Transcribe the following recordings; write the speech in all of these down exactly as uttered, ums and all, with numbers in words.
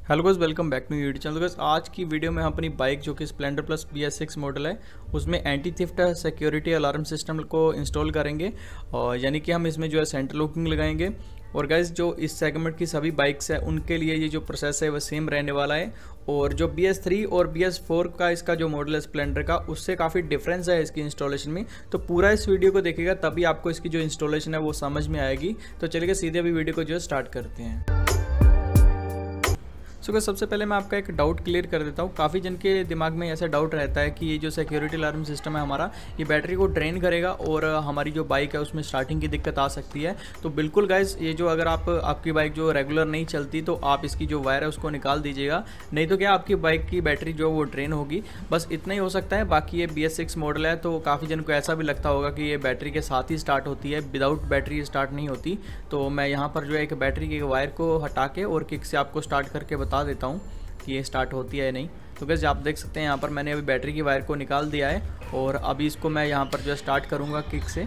Hello guys, welcome back to YouTube channel. Guys आज की video में हम अपनी बाइक जो कि Splendor plus B S six model है उसमें anti theft security alarm system को इंस्टॉल करेंगे और यानी कि हम इसमें जो है सेंटर लॉकिंग लगाएंगे। और गाइस जो इस सेगमेंट की सभी बाइक्स है उनके लिए ये जो प्रोसेस है वो सेम रहने वाला है। और जो बी एस थ्री और बी एस फोर का इसका जो मॉडल है स्प्लेंडर का, उससे काफ़ी डिफरेंस है इसकी इंस्टॉलेशन में। तो पूरा इस वीडियो को देखिएगा तभी आपको इसकी जो इंस्टॉलेशन है वो समझ में आएगी। तो चलिए सीधे अभी वीडियो को जो है स्टार्ट करते हैं। सो so, सबसे पहले मैं आपका एक डाउट क्लियर कर देता हूँ। काफ़ी जन के दिमाग में ऐसा डाउट रहता है कि ये जो सिक्योरिटी अलार्म सिस्टम है हमारा, ये बैटरी को ड्रेन करेगा और हमारी जो बाइक है उसमें स्टार्टिंग की दिक्कत आ सकती है। तो बिल्कुल गाइस, ये जो अगर आप आपकी बाइक जो रेगुलर नहीं चलती तो आप इसकी जो वायर है उसको निकाल दीजिएगा, नहीं तो क्या आपकी बाइक की बैटरी जो है वो ड्रेन होगी। बस इतना ही हो सकता है। बाकी ये बी एस सिक्स मॉडल है तो काफ़ी जन को ऐसा भी लगता होगा कि ये बैटरी के साथ ही स्टार्ट होती है, विदाउट बैटरी स्टार्ट नहीं होती। तो मैं यहाँ पर जो है एक बैटरी की वायर को हटा के और किक से आपको स्टार्ट करके बता देता हूँ कि ये स्टार्ट होती है या नहीं। तो गाइस आप देख सकते हैं यहाँ पर मैंने अभी बैटरी की वायर को निकाल दिया है और अभी इसको मैं यहाँ पर जो स्टार्ट करूँगा किक से।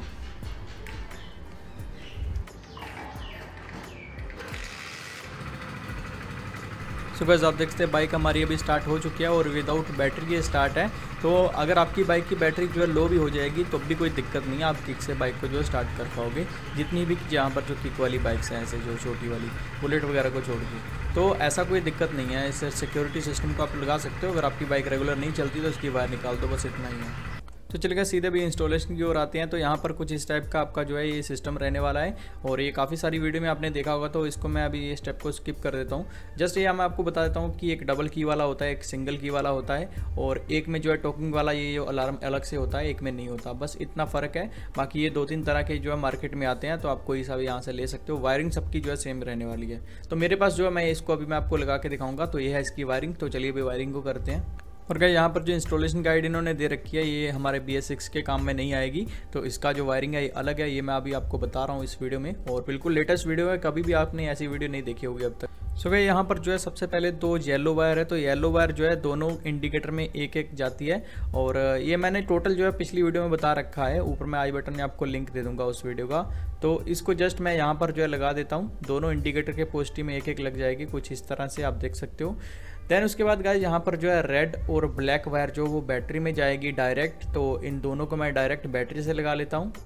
सो गाइस आप देख सकते हैं बाइक हमारी अभी स्टार्ट हो चुकी है और विदाउट बैटरी ये स्टार्ट है। तो अगर आपकी बाइक की बैटरी जो है लो भी हो जाएगी तो भी कोई दिक्कत नहीं है, आप किक से बाइक को जो है स्टार्ट कर पाओगे। जितनी भी यहाँ पर जो किक वाली बाइक्स हैं, ऐसे जो छोटी वाली बुलेट वगैरह को छोड़ के, तो ऐसा कोई दिक्कत नहीं है। इस सिक्योरिटी सिस्टम को आप लगा सकते हो। अगर आपकी बाइक रेगुलर नहीं चलती तो उसकी वायर निकाल दो, बस इतना ही है। तो चलिए सीधे भी इंस्टॉलेशन की ओर आते हैं। तो यहाँ पर कुछ इस टाइप का आपका जो है ये सिस्टम रहने वाला है और ये काफ़ी सारी वीडियो में आपने देखा होगा, तो इसको मैं अभी ये स्टेप को स्किप कर देता हूँ। जस्ट ये मैं आपको बता देता हूँ कि एक डबल की वाला होता है, एक सिंगल की वाला होता है और एक में जो है टॉकिंग वाला ये जो अलार्म अलग से होता है, एक में नहीं होता। बस इतना फ़र्क है। बाकी ये दो तीन तरह के जो है मार्केट में आते हैं, तो आप कोई सा भी यहाँ से ले सकते हो। वायरिंग सबकी जो है सेम रहने वाली है। तो मेरे पास जो है मैं इसको अभी मैं आपको लगा के दिखाऊंगा। तो ये है इसकी वायरिंग। तो चलिए अभी वायरिंग को करते हैं। और गाइस यहाँ पर जो इंस्टॉलेशन गाइड इन्होंने दे रखी है ये हमारे बी एस सिक्स के काम में नहीं आएगी। तो इसका जो वायरिंग है ये अलग है, ये मैं अभी आपको बता रहा हूँ इस वीडियो में। और बिल्कुल लेटेस्ट वीडियो है, कभी भी आपने ऐसी वीडियो नहीं देखी होगी अब तक। सो गाइस यहाँ पर जो है सबसे पहले दो येलो वायर है। तो येलो वायर जो है दोनों इंडिकेटर में एक एक जाती है और ये मैंने टोटल जो है पिछली वीडियो में बता रखा है। ऊपर मैं आई बटन में आपको लिंक दे दूंगा उस वीडियो का। तो इसको जस्ट मैं यहाँ पर जो है लगा देता हूँ। दोनों इंडिकेटर के पॉजिटिव में एक एक लग जाएगी, कुछ इस तरह से आप देख सकते हो। देन उसके बाद गाइस यहाँ पर जो है रेड और ब्लैक वायर जो वो बैटरी में जाएगी डायरेक्ट। तो इन दोनों को मैं डायरेक्ट बैटरी से लगा लेता हूँ।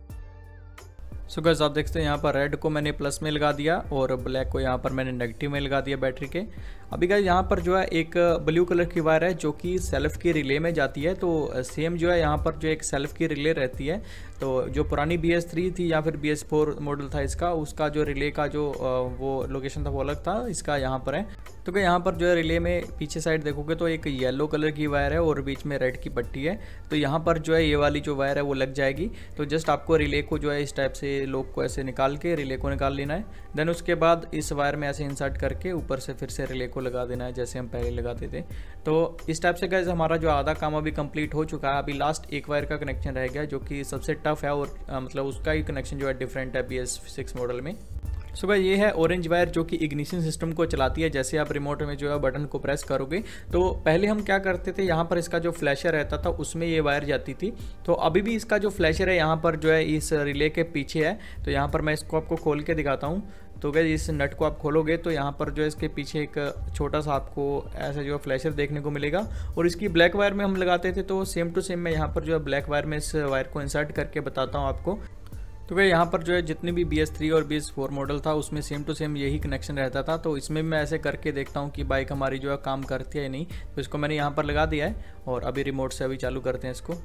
सो गाइस आप देखते हैं यहाँ पर रेड को मैंने प्लस में लगा दिया और ब्लैक को यहाँ पर मैंने नेगेटिव में लगा दिया बैटरी के। अभी गाइस यहाँ पर जो है एक ब्लू कलर की वायर है जो कि सेल्फ की रिले में जाती है। तो सेम जो है यहाँ पर जो एक सेल्फ की रिले रहती है। तो जो पुरानी बी एस थ्री थी या फिर बी एस फोर मॉडल था इसका, उसका जो रिले का जो वो लोकेशन था वो अलग था, इसका यहाँ पर है। तो क्या यहाँ पर जो है रिले में पीछे साइड देखोगे तो एक येलो कलर की वायर है और बीच में रेड की पट्टी है। तो यहाँ पर जो है ये वाली जो वायर है वो लग जाएगी। तो जस्ट आपको रिले को जो है इस टाइप से लॉक को ऐसे निकाल के रिले को निकाल लेना है। देन उसके बाद इस वायर में ऐसे इंसर्ट करके ऊपर से फिर से रिले को लगा देना है जैसे हम पहले लगाते थे। तो इस टाइप से गाइस हमारा जो आधा काम अभी कंप्लीट हो चुका है। अभी लास्ट एक वायर का कनेक्शन रह गया जो कि सबसे टफ है और आ, मतलब उसका ही कनेक्शन जो है डिफरेंट है बी एस सिक्स मॉडल में। सो गाइस ये है ऑरेंज वायर जो कि इग्निशन सिस्टम को चलाती है। जैसे आप रिमोट में जो है बटन को प्रेस करोगे तो पहले हम क्या करते थे, यहाँ पर इसका जो फ्लैशर रहता था उसमें ये वायर जाती थी। तो अभी भी इसका जो फ्लैशर है यहाँ पर जो है इस रिले के पीछे है। तो यहाँ पर मैं इसको आपको खोल के दिखाता हूँ। तो गाइस इस नट को आप खोलोगे तो यहाँ पर जो है इसके पीछे एक छोटा सा आपको ऐसा जो है फ्लैशर देखने को मिलेगा। और इसकी ब्लैक वायर में हम लगाते थे तो सेम टू सेम मैं यहाँ पर जो है ब्लैक वायर में इस वायर को इंसर्ट करके बताता हूँ आपको। तो क्या यहाँ पर जो है जितनी भी बी एस थ्री और बी एस फोर मॉडल था उसमें सेम टू सेम यही कनेक्शन रहता था। तो इसमें मैं ऐसे करके देखता हूँ कि बाइक हमारी जो है काम करती है या नहीं। तो इसको मैंने यहाँ पर लगा दिया है और अभी रिमोट से अभी चालू करते हैं इसको।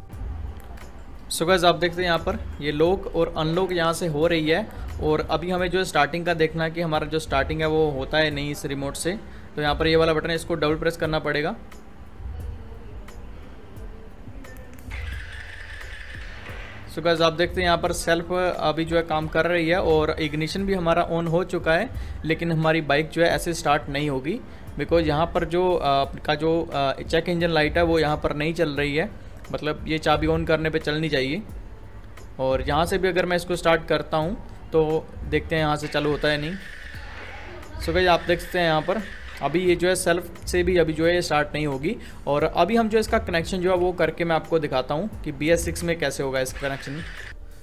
सो गाइस आप देखते हैं यहाँ पर ये लॉक और अनलॉक यहाँ से हो रही है और अभी हमें जो स्टार्टिंग का देखना है कि हमारा जो स्टार्टिंग है वो होता है नहीं इस रिमोट से। तो यहाँ पर ये वाला बटन है, इसको डबल प्रेस करना पड़ेगा। सो गाइस आप देखते हैं यहाँ पर सेल्फ अभी जो है काम कर रही है और इग्निशन भी हमारा ऑन हो चुका है, लेकिन हमारी बाइक जो है ऐसे स्टार्ट नहीं होगी बिकॉज यहाँ पर जो आ, का जो चेक इंजन लाइट है वो यहाँ पर नहीं चल रही है। मतलब ये चाबी ऑन करने पे चलनी चाहिए। और यहाँ से भी अगर मैं इसको स्टार्ट करता हूँ तो देखते हैं यहाँ से चालू होता है नहीं। सो गाइस आप देख सकते हैं यहाँ पर अभी ये जो है सेल्फ से भी अभी जो है स्टार्ट नहीं होगी। और अभी हम जो इसका कनेक्शन जो है वो करके मैं आपको दिखाता हूँ कि बी एस सिक्स में कैसे होगा इसका कनेक्शन।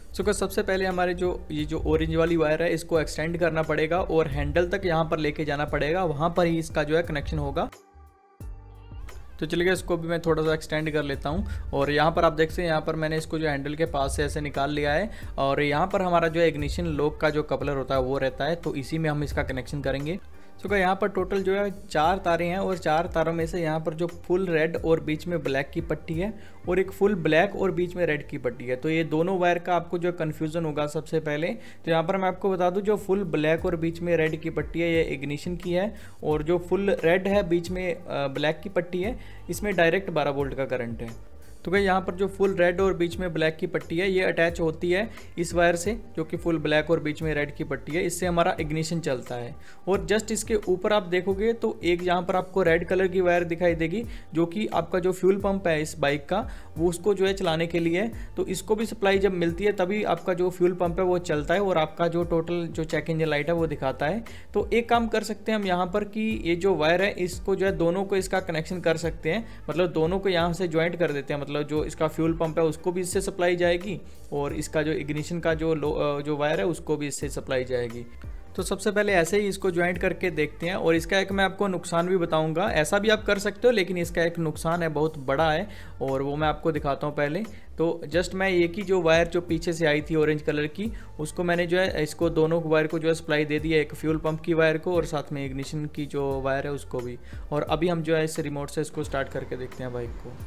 सो so, सबसे पहले हमारे जो ये जो ऑरेंज वाली वायर है इसको एक्सटेंड करना पड़ेगा और हैंडल तक यहाँ पर लेके जाना पड़ेगा, वहाँ पर ही इसका जो है कनेक्शन होगा। तो चलिए इसको भी मैं थोड़ा सा एक्सटेंड कर लेता हूँ। और यहाँ पर आप देख सकते हैं, यहाँ पर मैंने इसको जो हैंडल के पास से ऐसे निकाल लिया है और यहाँ पर हमारा जो इग्निशन लॉक का जो कपलर होता है वो रहता है, तो इसी में हम इसका कनेक्शन करेंगे। सो so, यहाँ पर टोटल जो है चार तारें हैं और चार तारों में से यहाँ पर जो फुल रेड और बीच में ब्लैक की पट्टी है और एक फुल ब्लैक और बीच में रेड की पट्टी है। तो ये दोनों वायर का आपको जो कन्फ्यूज़न होगा सबसे पहले, तो यहाँ पर मैं आपको बता दूँ जो फुल ब्लैक और बीच में रेड की पट्टी है ये इग्निशन की है, और जो फुल रेड है बीच में ब्लैक की पट्टी है इसमें डायरेक्ट बारह वोल्ट का करंट है। तो भाई यहाँ पर जो फुल रेड और बीच में ब्लैक की पट्टी है ये अटैच होती है इस वायर से, जो कि फुल ब्लैक और बीच में रेड की पट्टी है, इससे हमारा इग्निशन चलता है। और जस्ट इसके ऊपर आप देखोगे तो एक यहाँ पर आपको रेड कलर की वायर दिखाई देगी, जो कि आपका जो फ्यूल पंप है इस बाइक का वो उसको जो है चलाने के लिए है। तो इसको भी सप्लाई जब मिलती है तभी आपका जो फ्यूल पंप है वो चलता है और आपका जो टोटल जो चेक इंजन लाइट है वो दिखाता है। तो एक काम कर सकते हैं हम यहाँ पर कि ये जो वायर है इसको जो है दोनों को इसका कनेक्शन कर सकते हैं, मतलब दोनों को यहाँ से ज्वाइंट कर देते हैं, मतलब जो इसका फ्यूल पंप है उसको भी इससे सप्लाई जाएगी और इसका जो इग्निशन का जो जो वायर है उसको भी इससे सप्लाई जाएगी। तो सबसे पहले ऐसे ही इसको ज्वाइंट करके देखते हैं। और इसका एक मैं आपको नुकसान भी बताऊंगा, ऐसा भी आप कर सकते हो लेकिन इसका एक नुकसान है बहुत बड़ा है और वो मैं आपको दिखाता हूँ पहले। तो जस्ट मैं एक ही जो वायर जो पीछे से आई थी ऑरेंज कलर की उसको मैंने जो है इसको दोनों वायर को जो है सप्लाई दे दिया, एक फ्यूल पंप की वायर को और साथ में इग्निशन की जो वायर है उसको भी। और अभी हम जो है इस रिमोट से इसको स्टार्ट करके देखते हैं बाइक को।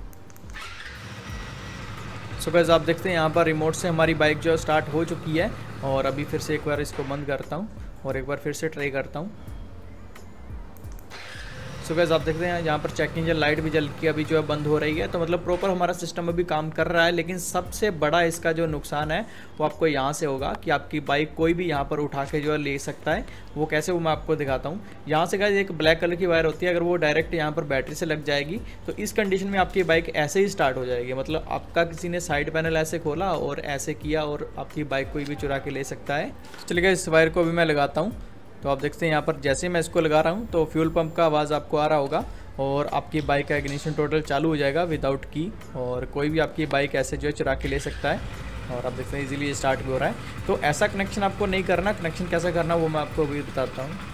सो गाइस आप देखते हैं यहाँ पर रिमोट से हमारी बाइक जो स्टार्ट हो चुकी है। और अभी फिर से एक बार इसको बंद करता हूँ और एक बार फिर से ट्राई करता हूँ। सो गाइस आप देखते हैं यहाँ पर चेक इंजन लाइट भी जल के अभी जो है बंद हो रही है, तो मतलब प्रॉपर हमारा सिस्टम अभी काम कर रहा है। लेकिन सबसे बड़ा इसका जो नुकसान है वो आपको यहाँ से होगा कि आपकी बाइक कोई भी यहाँ पर उठा के जो है ले सकता है। वो कैसे, वो मैं आपको दिखाता हूँ। यहाँ से गाइस एक ब्लैक कलर की वायर होती है, अगर वो डायरेक्ट यहाँ पर बैटरी से लग जाएगी तो इस कंडीशन में आपकी बाइक ऐसे ही स्टार्ट हो जाएगी। मतलब आपका किसी ने साइड पैनल ऐसे खोला और ऐसे किया और आपकी बाइक कोई भी चुरा के ले सकता है। चलिए इस वायर को भी मैं लगाता हूँ। तो आप देखते हैं यहाँ पर जैसे मैं इसको लगा रहा हूँ तो फ्यूल पंप का आवाज़ आपको आ रहा होगा और आपकी बाइक का इग्निशन टोटल चालू हो जाएगा विदाउट की, और कोई भी आपकी बाइक ऐसे जो है चुरा के ले सकता है। और आप देखते हैं इजीली स्टार्ट भी हो रहा है। तो ऐसा कनेक्शन आपको नहीं करना, कनेक्शन कैसा करना वो मैं आपको अभी बताता हूँ।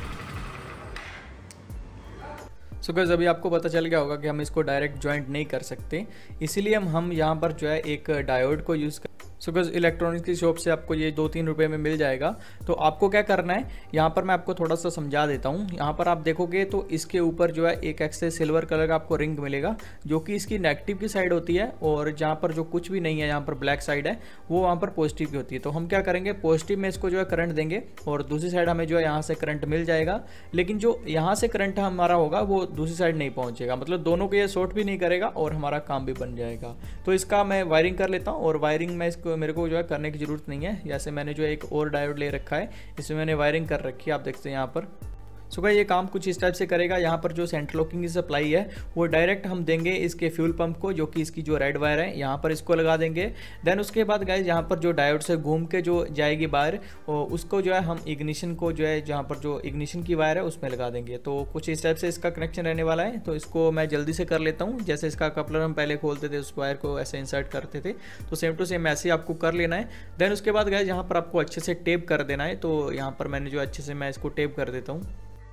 सो गाइस अभी आपको पता चल गया होगा कि हम इसको डायरेक्ट ज्वाइंट नहीं कर सकते, इसीलिए हम हम यहाँ पर जो है एक डायोड को यूज़ कर। सो गाइस इलेक्ट्रॉनिक्स की शॉप से आपको ये दो तीन रुपये में मिल जाएगा। तो आपको क्या करना है, यहाँ पर मैं आपको थोड़ा सा समझा देता हूँ। यहाँ पर आप देखोगे तो इसके ऊपर जो है एक एक्से सिल्वर कलर का आपको रिंग मिलेगा, जो कि इसकी नेगेटिव की साइड होती है, और जहाँ पर जो कुछ भी नहीं है यहाँ पर ब्लैक साइड है वो वहाँ पर पॉजिटिव की होती है। तो हम क्या करेंगे, पॉजिटिव में इसको जो है करंट देंगे और दूसरी साइड हमें जो है यहाँ से करंट मिल जाएगा। लेकिन जो यहाँ से करंट हमारा होगा वो दूसरी साइड नहीं पहुँचेगा, मतलब दोनों को ये शॉर्ट भी नहीं करेगा और हमारा काम भी बन जाएगा। तो इसका मैं वायरिंग कर लेता हूँ, और वायरिंग में इसको मेरे को जो है करने की ज़रूरत नहीं है। जैसे मैंने जो एक और डायोड ले रखा है इसमें मैंने वायरिंग कर रखी है, आप देखते हैं यहाँ पर। सो गाइस ये काम कुछ इस टाइप से करेगा। यहाँ पर जो सेंटर लॉकिंग की सप्लाई है वो डायरेक्ट हम देंगे इसके फ्यूल पंप को, जो कि इसकी जो रेड वायर है यहाँ पर इसको लगा देंगे। देन उसके बाद गाइस यहाँ पर जो डायोड से घूम के जो जाएगी वायर उसको जो है हम इग्निशन को जो है जहाँ पर जो इग्निशन की वायर है उसमें लगा देंगे। तो कुछ इस टाइप से इसका कनेक्शन रहने वाला है। तो इसको मैं जल्दी से कर लेता हूँ। जैसे इसका कपलर हम पहले खोलते थे उस वायर को ऐसे इंसर्ट करते थे, तो सेम टू सेम ऐसे ही आपको कर लेना है। देन उसके बाद गाइस यहाँ पर आपको अच्छे से टेप कर देना है। तो यहाँ पर मैंने जो अच्छे से मैं इसको टेप कर देता हूँ।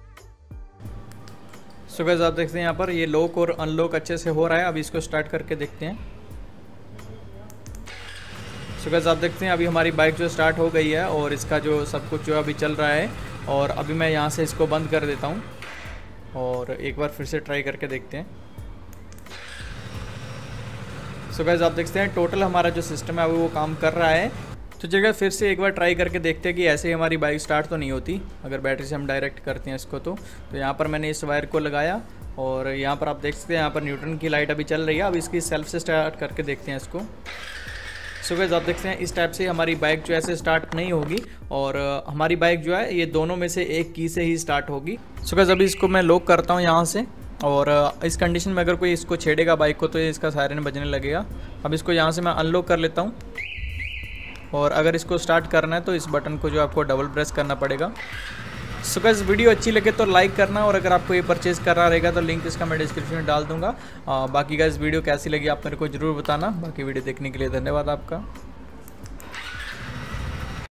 सो गाइस आप देखते हैं यहाँ पर ये लॉक और अनलॉक अच्छे से हो रहा है। अभी इसको स्टार्ट करके देखते हैं। सो गाइस आप देखते हैं अभी हमारी बाइक जो स्टार्ट हो गई है और इसका जो सब कुछ जो अभी चल रहा है। और अभी मैं यहाँ से इसको बंद कर देता हूँ और एक बार फिर से ट्राई करके देखते हैं। सो गाइस आप देखते हैं टोटल हमारा जो सिस्टम है अभी वो काम कर रहा है। तो चलिए फिर से एक बार ट्राई करके देखते हैं कि ऐसे ही हमारी बाइक स्टार्ट तो नहीं होती अगर बैटरी से हम डायरेक्ट करते हैं इसको। तो तो यहाँ पर मैंने इस वायर को लगाया और यहाँ पर आप देख सकते हैं यहाँ पर न्यूट्रन की लाइट अभी चल रही है। अब इसकी सेल्फ से स्टार्ट करके देखते हैं इसको। सो गाइस आप देखते हैं इस टाइप से हमारी बाइक जो ऐसे स्टार्ट नहीं होगी और हमारी बाइक जो है ये दोनों में से एक की से ही स्टार्ट होगी। सो गाइस अभी इसको मैं लॉक करता हूँ यहाँ से, और इस कंडीशन में अगर कोई इसको छेड़ेगा बाइक को तो इसका सायरन बजने लगेगा। अब इसको यहाँ से मैं अनलॉक कर लेता हूँ, और अगर इसको स्टार्ट करना है तो इस बटन को जो आपको डबल प्रेस करना पड़ेगा। सो गाइस वीडियो अच्छी लगे तो लाइक करना, और अगर आपको ये परचेज़ करना रहेगा तो लिंक इसका मैं डिस्क्रिप्शन में डाल दूंगा। आ, बाकी गाइस वीडियो कैसी लगी आप मेरे को ज़रूर बताना। बाकी वीडियो देखने के लिए धन्यवाद आपका।